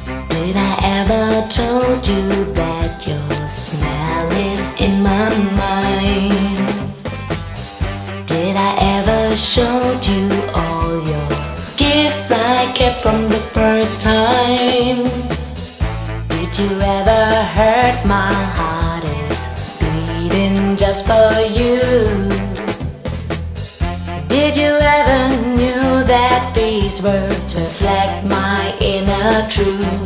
Did I ever told you that your smell is in my mind? Did I ever showed you all your gifts I kept from the first time? Did you ever hurt my heart is bleeding just for you? Did you ever knew that these words reflect my inner truth?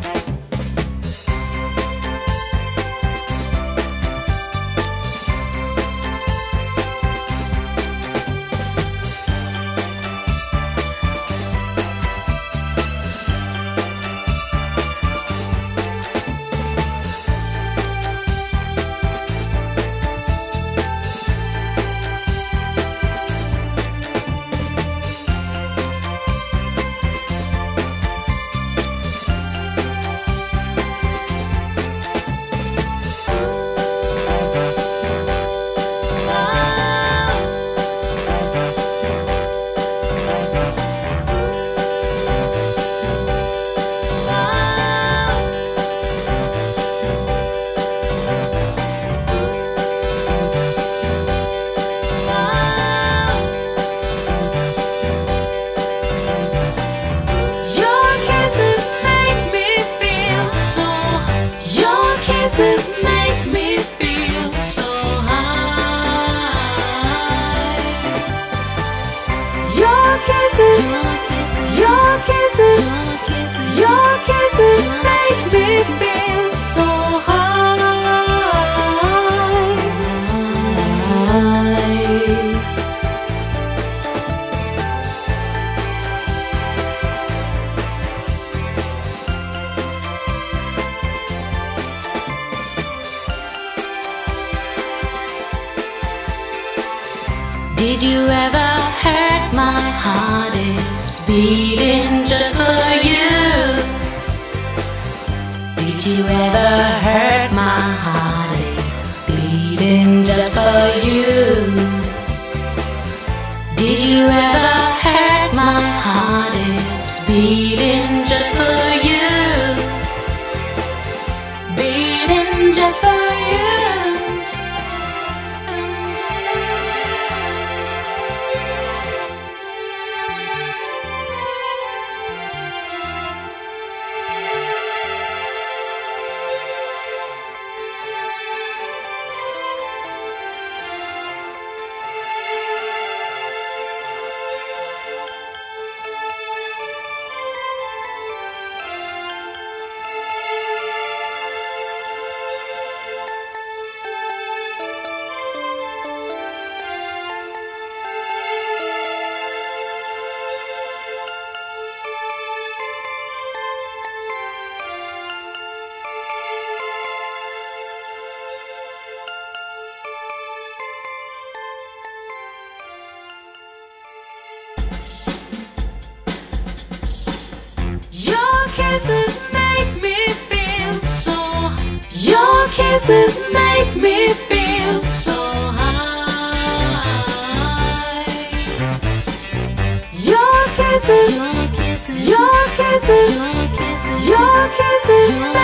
Did you ever hurt my heart is beating just for you? Did you ever hurt my heart is beating just for you? Did you ever hurt my heart is beating just for you? Beating just for you. Kisses make me feel so. Your kisses make me feel so high. Your kisses, your kisses, your kisses, your kisses.